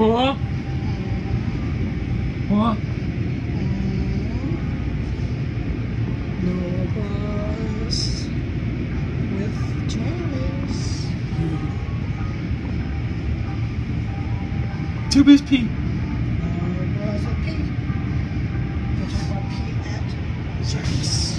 Boa? Boa? No bus with Janice. Two B's P. No bus with P. We're talking about P at Janice.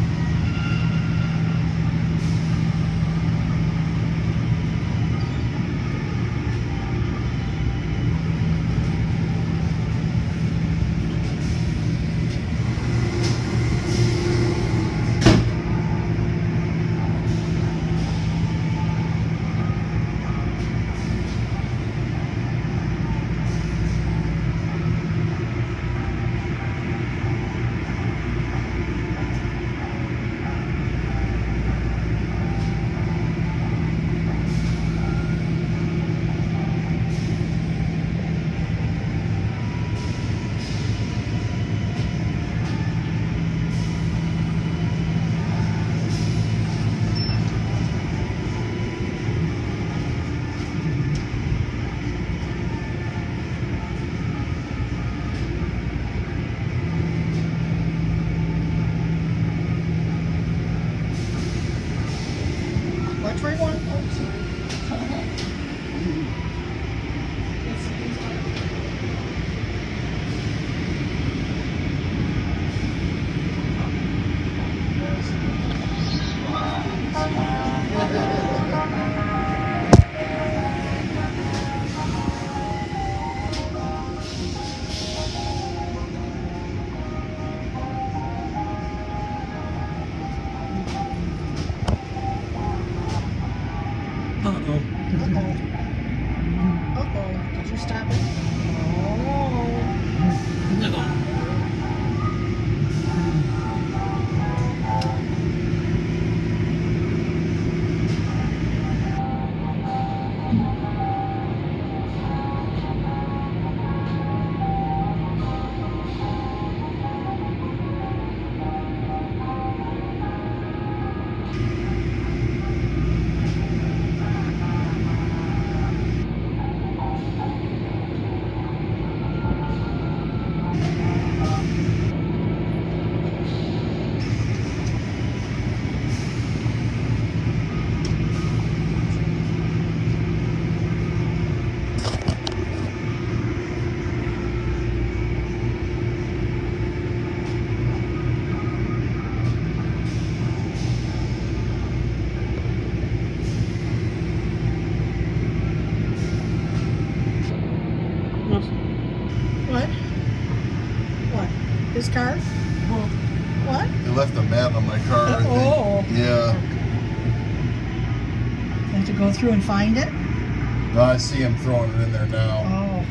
Watch where you want. Oh, sorry. Uh-oh. Uh-oh. Did you stop it? Oh. No. What? What? His car? What? They left a mat on my car, I think. Oh. Yeah. You have to go through and find it? No, I see him throwing it in there now. Oh.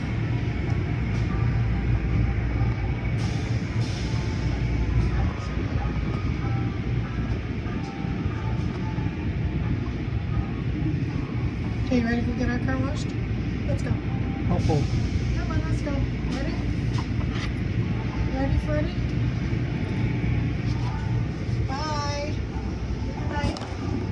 Okay, you ready to go get our car washed? Let's go. Uh-oh. Come on, let's go. Ready? Ready, Freddie?